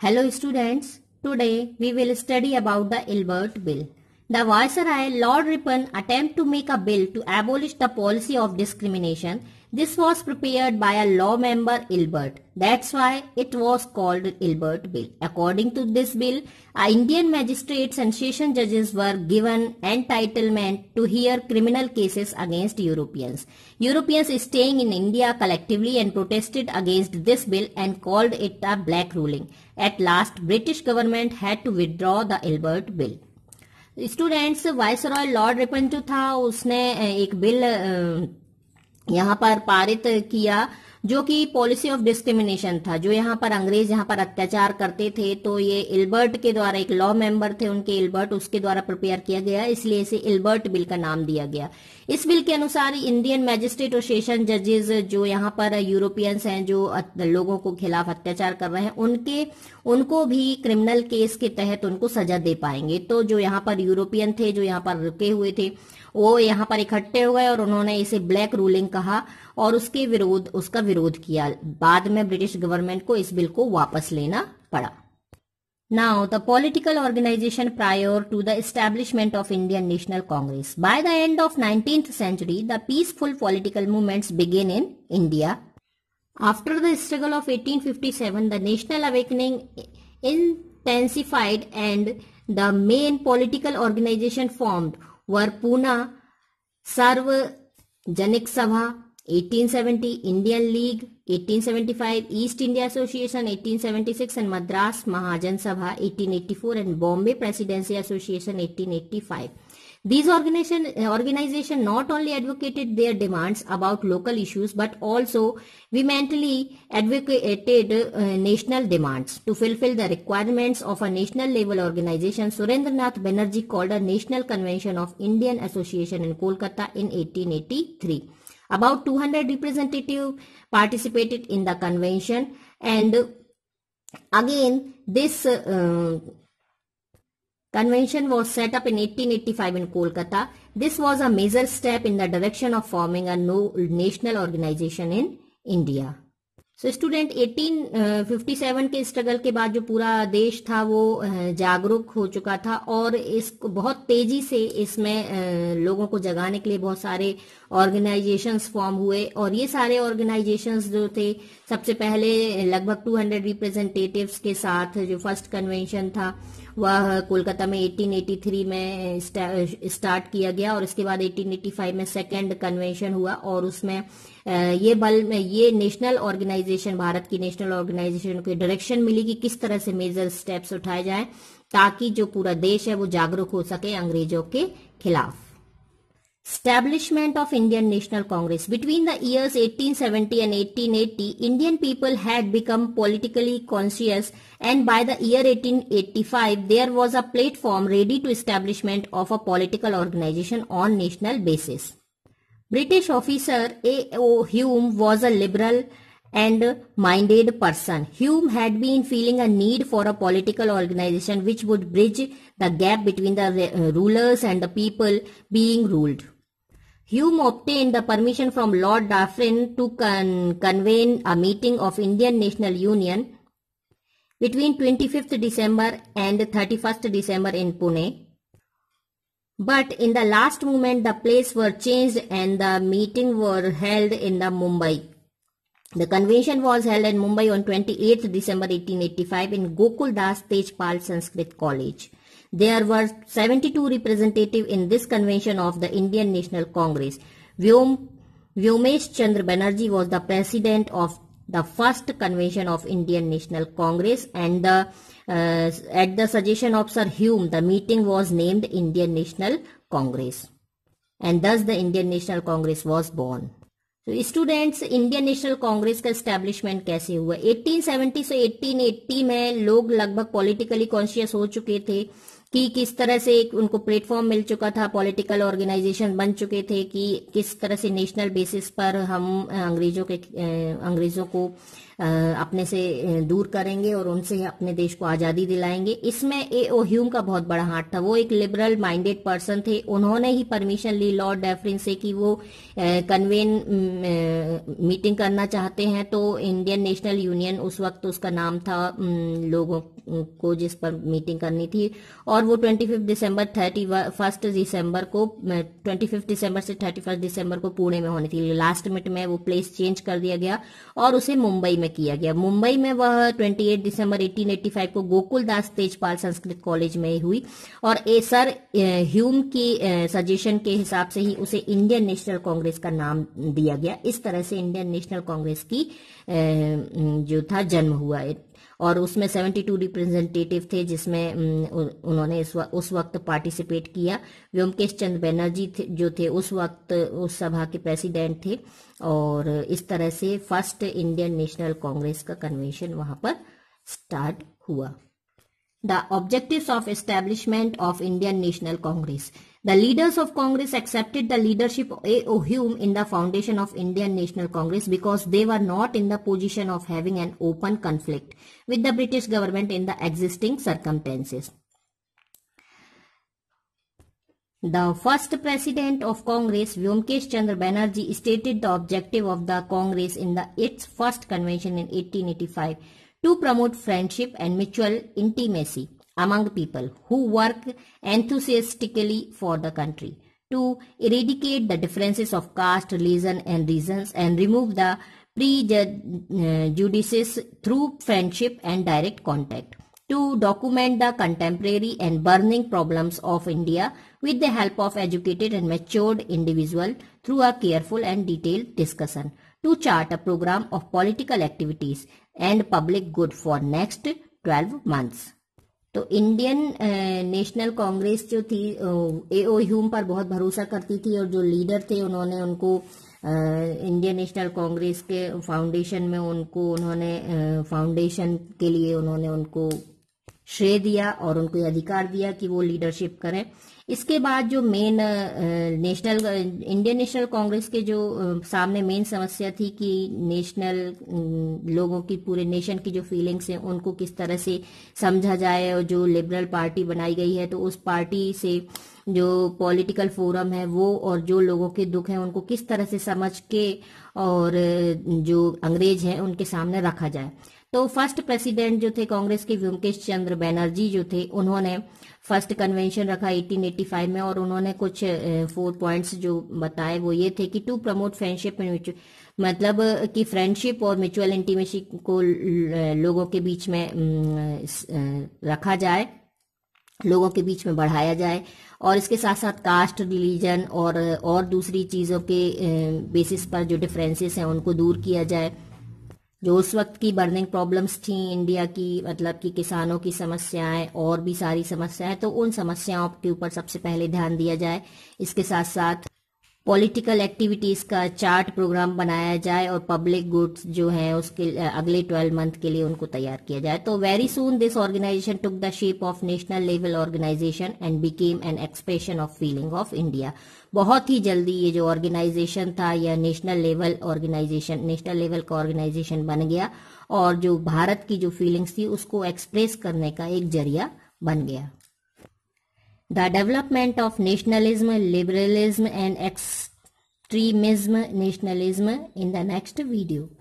Hello students, today we will study about the Ilbert Bill. The Viceroy Lord Ripon attempted to make a bill to abolish the policy of discrimination. This was prepared by a law member Ilbert. That's why it was called Ilbert Bill. According to this bill, Indian magistrates and session judges were given entitlement to hear criminal cases against Europeans. Europeans staying in India collectively and protested against this bill and called it a black ruling. At last, British government had to withdraw the Ilbert Bill. Students viceroy Lord Ripon जो था उसने एक bill यहाँ पर पारित किया जो कि पॉलिसी ऑफ डिस्क्रिमिनेशन था। जो यहाँ पर अंग्रेज यहाँ पर अत्याचार करते थे तो ये इल्बर्ट के द्वारा, एक लॉ मेंबर थे उनके इल्बर्ट, उसके द्वारा प्रिपेयर किया गया, इसलिए इसे इल्बर्ट बिल का नाम दिया गया। इस बिल के अनुसार इंडियन मैजिस्ट्रेट और सेशन जजेस जो यहाँ पर यूरोपियंस हैं जो लोगों को खिलाफ अत्याचार कर रहे हैं उनको भी क्रिमिनल केस के तहत उनको सजा दे पाएंगे। तो जो यहाँ पर यूरोपियन थे जो यहाँ पर रुके हुए थे वो यहाँ पर इकट्ठे हो गए और उन्होंने इसे ब्लैक रूलिंग कहा और उसका विरोध किया। बाद में ब्रिटिश गवर्नमेंट को इस बिल को वापस लेना पड़ा। Now, the political organization prior to the establishment of Indian National Congress. By the end of 19th century, the peaceful political movements began in India. After the struggle of 1857, the national awakening intensified and the main political organization formed were Pune Sarvajanik Sabha, 1870, Indian League, 1875, East India Association, 1876, and Madras Mahajan Sabha, 1884, and Bombay Presidency Association, 1885. These organizations not only advocated their demands about local issues but also vehemently advocated national demands. To fulfill the requirements of a national level organization, Surendranath Banerjee called a National Convention of Indian Association in Kolkata in 1883. About 200 representatives participated in the convention, and again this convention was set up in 1885 in Kolkata. This was a major step in the direction of forming a national organization in India. So student 1857 के struggle के बाद जो पूरा देश था वो जागरूक हो चुका था और इसको बहुत तेजी से इसमें लोगों को जगाने के लिए बहुत सारे ऑर्गेनाइजेशंस फॉर्म हुए और ये सारे ऑर्गेनाइजेशंस जो थे सबसे पहले लगभग 200 रिप्रेजेंटेटिव्स के साथ जो फर्स्ट कन्वेंशन था वह कोलकाता में 1883 में स्टार्ट किया गया और इसके बाद 1885 में सेकेंड कन्वेंशन हुआ और उसमें ये नेशनल ऑर्गेनाइजेशन, भारत की नेशनल ऑर्गेनाइजेशन को डायरेक्शन मिली कि किस तरह से मेजर स्टेप्स उठाए जाएं ताकि जो पूरा देश है वो जागरूक हो सके अंग्रेजों के खिलाफ। Establishment of Indian National Congress. Between the years 1870 and 1880, Indian people had become politically conscious, and by the year 1885, there was a platform ready to establishment of a political organization on national basis. British officer A.O. Hume was a liberal and minded person. Hume had been feeling a need for a political organization which would bridge the gap between the rulers and the people being ruled. Hume obtained the permission from Lord Dufferin to convene a meeting of Indian National Union between 25th December and 31st December in Pune. But in the last moment the place were changed and the meeting were held in the Mumbai. The convention was held in Mumbai on 28th December 1885 in Gokul Das Tejpal Sanskrit College. There were 72 representatives in this convention of the Indian National Congress. Vyomesh Chandra Banerjee was the president of the first convention of Indian National Congress, and at the suggestion of Sir Hume, the meeting was named Indian National Congress, and thus the Indian National Congress was born. तो students Indian National Congress का establishment कैसे हुआ? 1870 से 1880 में लोग लगभग politically conscious हो चुके थे कि किस तरह से उनको प्लेटफॉर्म मिल चुका था, पॉलिटिकल ऑर्गेनाइजेशन बन चुके थे कि किस तरह से नेशनल बेसिस पर हम अंग्रेजों को अपने से दूर करेंगे और उनसे अपने देश को आजादी दिलाएंगे। इसमें ए.ओ. ह्यूम का बहुत बड़ा हाथ था। वो एक लिबरल माइंडेड पर्सन थे। उन्होंने ही परमिशन ली लॉर्ड डैफरिन से कि वो कन्वेन मीटिंग करना चाहते हैं। तो इंडियन नेशनल यूनियन उस वक्त उसका नाम था, लोगों को जिस पर मीटिंग करनी थी, और वो 25 दिसंबर 31 दिसंबर को 25 दिसंबर से 31 दिसंबर को पुणे में होनी थी। लास्ट मिनट में वो प्लेस चेंज कर दिया गया और उसे मुंबई में किया गया। मुंबई में वह 28 दिसंबर 1885 को गोकुलदास तेजपाल संस्कृत कॉलेज में हुई और सर ह्यूम की सजेशन के हिसाब से ही उसे इंडियन नेशनल कांग्रेस का नाम दिया गया। इस तरह से इंडियन नेशनल कांग्रेस की जो था जन्म हुआ है और उसमें 72 रिप्रेजेंटेटिव थे जिसमें उन्होंने उस वक्त पार्टिसिपेट किया। व्योमकेश चंद्र बनर्जी जो थे उस वक्त उस सभा के प्रेसिडेंट थे और इस तरह से फर्स्ट इंडियन नेशनल कांग्रेस का कन्वेंशन वहां पर स्टार्ट हुआ। The objectives of establishment of Indian National Congress. The leaders of Congress accepted the leadership of A.O. Hume in the foundation of Indian National Congress because they were not in the position of having an open conflict with the British government in the existing circumstances. The first president of Congress, Vyomkesh Chandra Banerjee, stated the objective of the Congress in its first convention in 1885 to promote friendship and mutual intimacy among people who work enthusiastically for the country, to eradicate the differences of caste, religion and reasons and remove the prejudices through friendship and direct contact, to document the contemporary and burning problems of India with the help of educated and matured individuals through a careful and detailed discussion, to chart a program of political activities and public good for next 12 months. तो Indian National Congress जो थी A.O.. Hume पर बहुत भरोसा करती थी और जो लीडर थे उन्होंने उनको इंडियन नेशनल कांग्रेस के फाउंडेशन में उन्होंने फाउंडेशन के लिए उन्होंने उनको श्रेय दिया और उनको अधिकार दिया कि वो लीडरशिप करें। इसके बाद जो मेन इंडियन नेशनल कांग्रेस के जो सामने मेन समस्या थी कि नेशनल लोगों की पूरे नेशन की जो फीलिंग्स हैं उनको किस तरह से समझा जाए और जो लिबरल पार्टी बनाई गई है तो उस पार्टी से जो पॉलिटिकल फोरम है वो और जो लोगों के दुख हैं उनको किस तरह से समझ के और जो अंग्रेज हैं उनके सामने रखा जाए। तो फर्स्ट प्रेसिडेंट जो थे कांग्रेस के व्योमकेश चंद्र बनर्जी जो थे उन्होंने फर्स्ट कन्वेंशन रखा 1885 में और उन्होंने कुछ 4 पॉइंट्स जो बताए वो ये थे कि टू प्रमोट फ्रेंडशिप एंड मतलब कि फ्रेंडशिप और म्यूचुअल इंटीमेसी को लोगों के बीच में रखा जाए, लोगों के बीच में बढ़ाया जाए और इसके साथ साथ कास्ट, रिलीजन और दूसरी चीज़ों के बेसिस पर जो डिफरेंसेस हैं उनको दूर किया जाए। जो उस वक्त की बर्निंग प्रॉब्लम्स थी इंडिया की, मतलब कि किसानों की समस्याएं और भी सारी समस्याएं, तो उन समस्याओं के ऊपर सबसे पहले ध्यान दिया जाए। इसके साथ साथ पॉलिटिकल एक्टिविटीज का चार्ट प्रोग्राम बनाया जाए और पब्लिक गुड्स जो है उसके अगले 12 मंथ के लिए उनको तैयार किया जाए। तो very soon this organization took the shape of national level organization and became an expression of feeling of India. बहुत ही जल्दी ये जो ऑर्गेनाइजेशन था यह नेशनल लेवल का ऑर्गेनाइजेशन बन गया और जो भारत की जो फीलिंग्स थी उसको एक्सप्रेस करने का एक जरिया बन गया। The development of nationalism, liberalism and extremism nationalism in the next video.